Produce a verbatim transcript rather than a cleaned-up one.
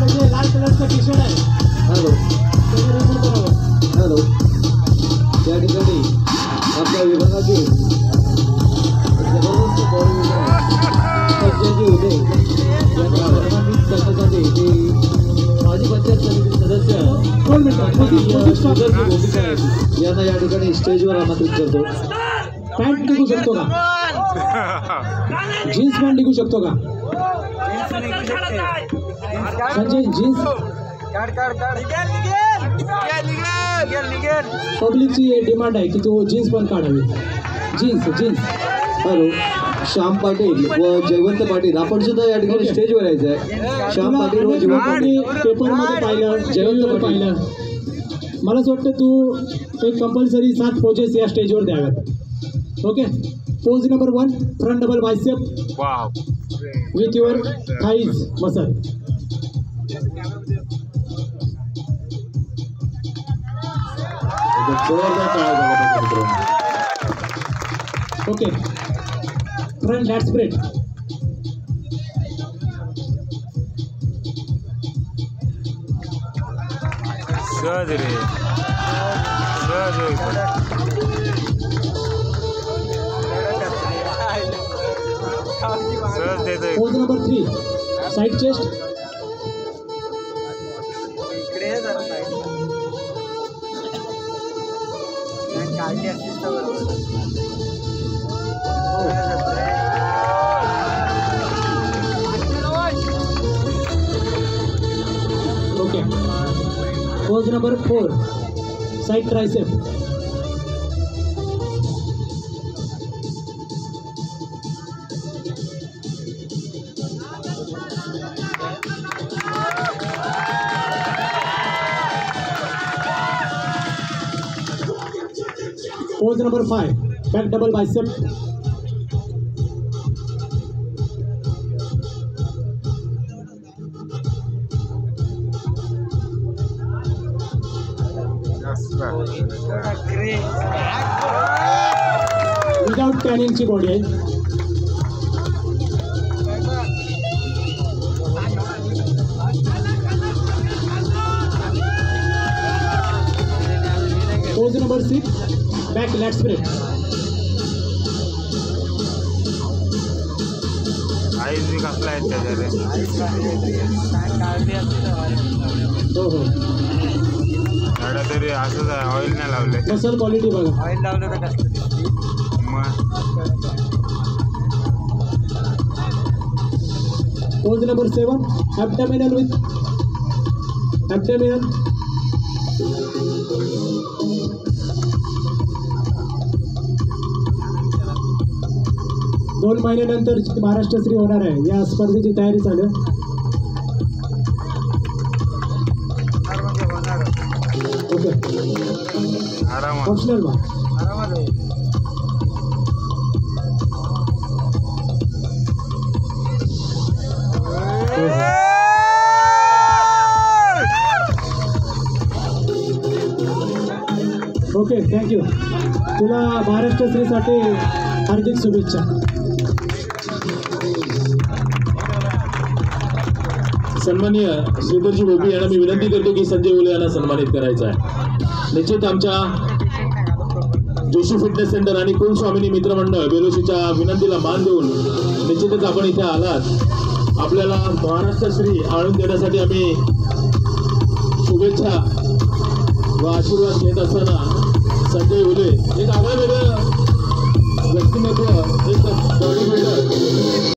आपलं जे लाल कलरचं टी शर्ट आहे हॅलो हॅलो त्या ठिकाणी आपल्या विभागातील जबरदस्त होते यांना सन्मानित करण्यासाठी ते माजी पंचायत समिती सदस्य दोन मिनिटं यांना या ठिकाणी स्टेजवर आमंत्रित करतो. पॅन्ट निघू शकतो का? जीन्स पॅन्ट निघू शकतो का? संजय जीन्स पब्लिकची डिमांड आहे की तो जीन्स पण काढावी. Jeans jeans hello Shyam Patil व जयवंत पाटील आपण सुद्धा या ठिकाणी स्टेजवर यायचं आहे. श्याम पाटील व जयवंत पाटील पेपरमध्ये पाहिलं जयवंत पाहिलं मला असं वाटतं तू एक कंपल्सरी सात पोजेस या स्टेजवर द्याव्यात. Okay pose number one front double bicep with your thighs muscle. Okay front lat spread. सहज रे सहज सहज देतोय. Pose number three side chest. Okay pose number four side tricep. Pose number five back double bicep. Without tanning ची body आहे. Pose number six back lat spread. आईज बी कसला आहे त्याच्यात. हो हो गाड्या तरी असंच आहे ऑइल नाही लावले. मसल क्वालिटी बघा. ऑइल लावलं तर कसं मग pose number seven abdominal with abdominal. दोन महिन्यानंतर महाराष्ट्र श्री होणार आहे. या स्पर्धेची तयारी चालू आहे. ओके आरामात ऑप्शनल बा. आरामात आहे. Okay thank you. तुला महाराष्ट्र श्रीसाठी हार्दिक शुभेच्छा. सन्माननीय श्रीधरजी बोबी यांना मी विनंती करतो की संजय उले यांना सन्मानित करायचं आहे. निश्चित आमच्या जोशी फिटनेस सेंटर आणि कुलस्वामिनी मित्रमंडळ बेलोशीच्या विनंतीला मान देऊन निश्चितच आपण इथे आलात. आपल्याला महाराष्ट्र श्री आणून देण्यासाठी आम्ही शुभेच्छा व आशीर्वाद घेत असताना संजय उले एक आग्रह